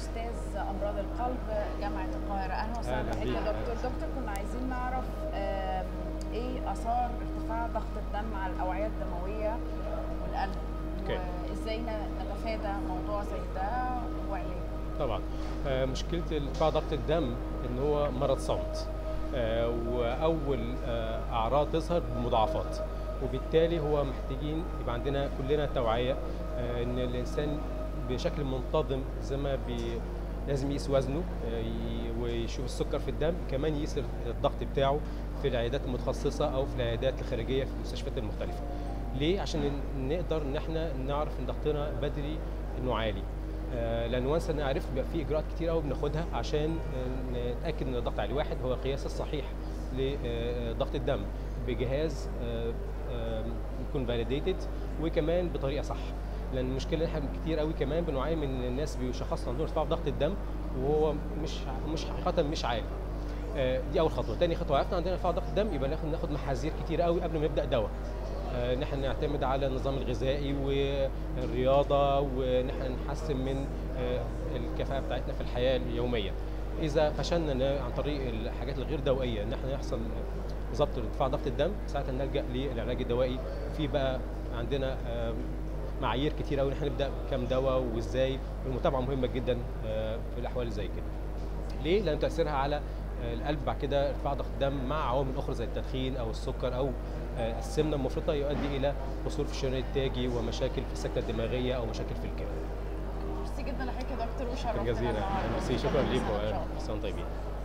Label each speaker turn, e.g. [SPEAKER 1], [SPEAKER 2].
[SPEAKER 1] استاذ امراض القلب جامعه القاهره. اهلا وسهلا بحضرتك يا دكتور. دكتور، كنا عايزين نعرف ايه اثار ارتفاع ضغط الدم على الاوعيه الدمويه والقلب، وازاي نتفادى موضوع زي ده وعلاجه.
[SPEAKER 2] طبعا مشكله ارتفاع ضغط الدم ان هو مرض صامت، واول اعراض تظهر بمضاعفات، وبالتالي هو محتاجين يبقى عندنا كلنا توعيه ان الانسان بشكل منتظم زي ما لازم يقيس وزنه ويشوف السكر في الدم، كمان يقيس الضغط بتاعه في العيادات المتخصصه او في العيادات الخارجيه في المستشفيات المختلفه. ليه؟ عشان نقدر ان احنا نعرف ان ضغطنا بدري انه عالي، لان وانس انا عرفت بيبقى في اجراءات كتير قوي بناخدها عشان نتاكد ان الضغط عالي. واحد هو القياس الصحيح لضغط الدم بجهاز يكون فاليديتد وكمان بطريقه صح، لان المشكله احنا كتير قوي كمان بنعاني من الناس بيشخصوا عندهم ارتفاع في ضغط الدم وهو مش حقيقه مش عالي. دي اول خطوه. تاني خطوه، عرفنا عندنا ارتفاع ضغط الدم يبقى ناخد محاذير كتير قوي قبل ما نبدا دواء. ان احنا نعتمد على النظام الغذائي والرياضه، وان احنا نحسن من الكفاءه بتاعتنا في الحياه اليوميه. اذا فشلنا عن طريق الحاجات الغير دوائيه ان احنا يحصل ضبط ارتفاع ضغط الدم، ساعتها نلجا للعلاج الدوائي. في بقى عندنا معايير كتير قوي ان احنا نبدا كام دواء وازاي، والمتابعه مهمه جدا في الاحوال اللي زي كده. ليه؟ لان تاثيرها على القلب بعد كده ارتفاع ضغط الدم مع عوامل اخرى زي التدخين او السكر او السمنه المفرطه يؤدي الى قصور في الشريان التاجي ومشاكل في السكته الدماغيه او مشاكل في الكلى.
[SPEAKER 1] ميرسي جدا لحضرتك يا دكتور، وشرفتنا
[SPEAKER 2] جزيلا. ميرسي، شكرا ليكم، وانتم طيبين.